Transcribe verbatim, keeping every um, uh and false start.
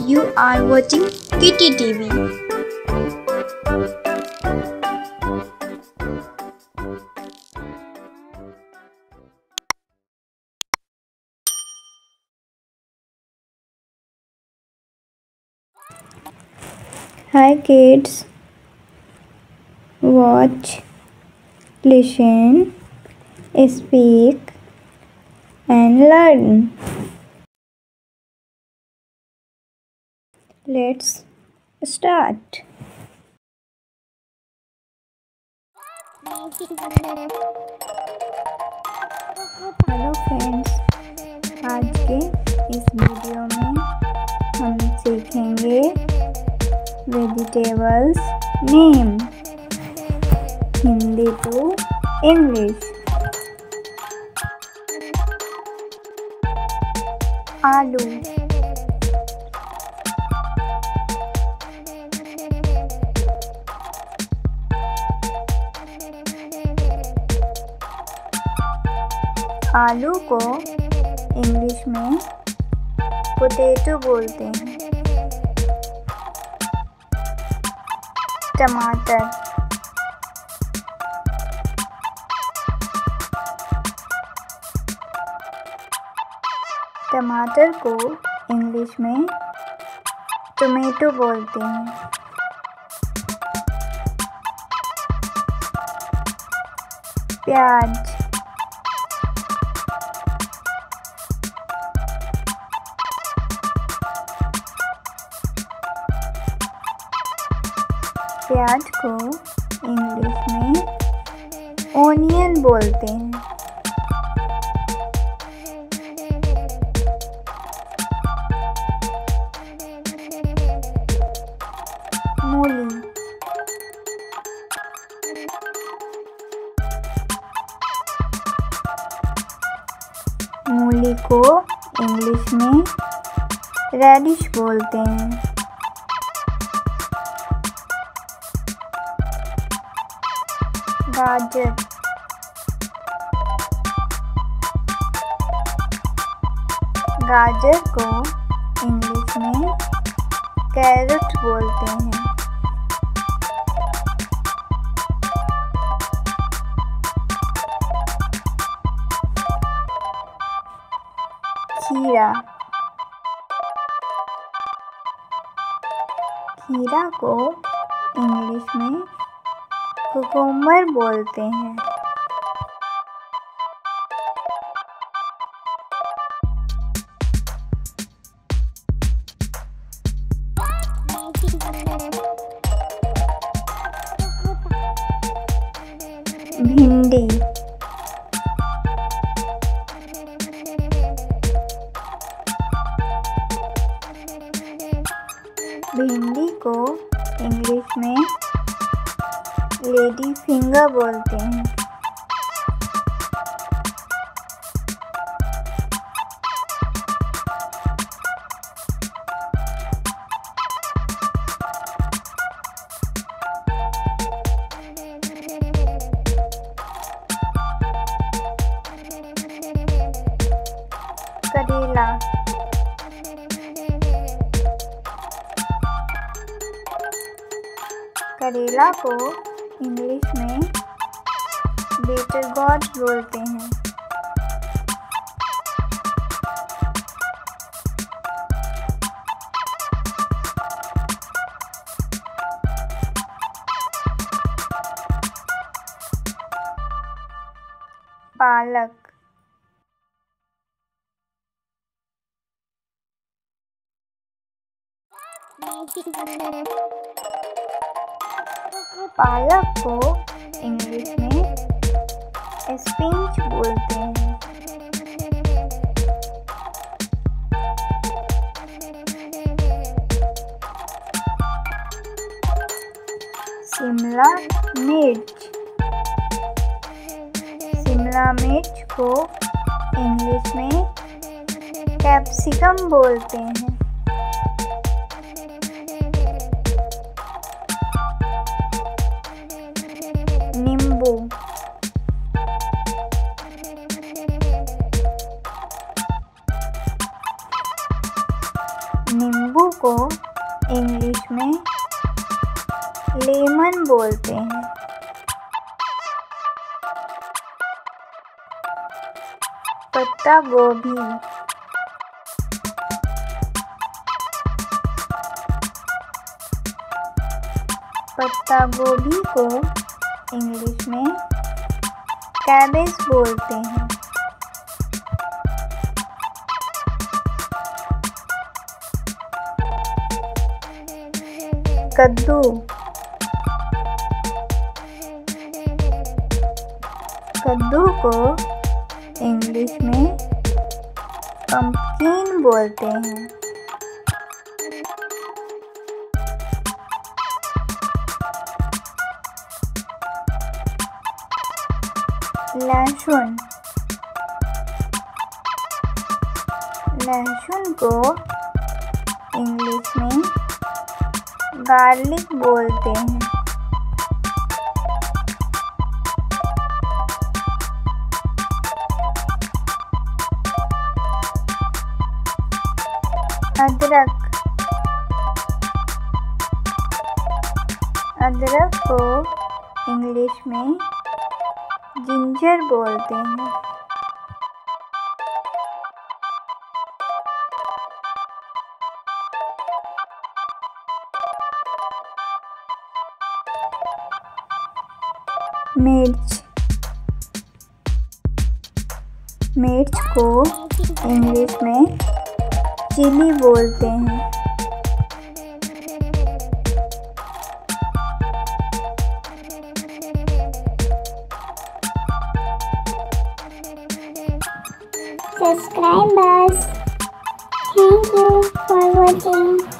You are watching Kitty T V. Hi kids, watch, listen, speak and learn. Let's start. Hello friends, आज के इस video में हम सीखेंगे vegetables name Hindi to English. आलू, आलू को इंग्लिश में पोटैटो बोलते हैं। टमाटर, टमाटर को इंग्लिश में टोमेटो बोलते हैं। प्याज, प्याज को इंग्लिश में ओनियन बोलते हैं। मूली, मूली को इंग्लिश में रेडिश बोलते हैं। गाजर, गाजर को इंग्लिश में कैरट बोलते हैं। खीरा, खीरा को इंग्लिश में कुकुम्बर बोलते हैं। भिंडी, भिंडी को इंग्लिश में लेडी फिंगर बोलते हैं। करेला, करेला को इंग्लिश में बिटर गॉड बोलते हैं। पालक, पालक को इंग्लिश में स्पिनच बोलते हैं। शिमला मिर्च, शिमला मिर्च को इंग्लिश में कैप्सिकम बोलते हैं। नींबू, नींबू को इंग्लिश में लेमन बोलते हैं। पत्ता गोभी। पत्ता गोभी को इंग्लिश में कैबेज बोलते हैं। कद्दू। कद्दू को इंग्लिश में पंपकिन बोलते हैं। लहसुन। लहसुन को इंग्लिश में गार्लिक बोलते हैं। अदरक। अदरक को इंग्लिश में जिंजर बोलते हैं। मिर्च। मिर्च को इंग्लिश में चिली बोलते हैं। Subscribers, thank you for watching.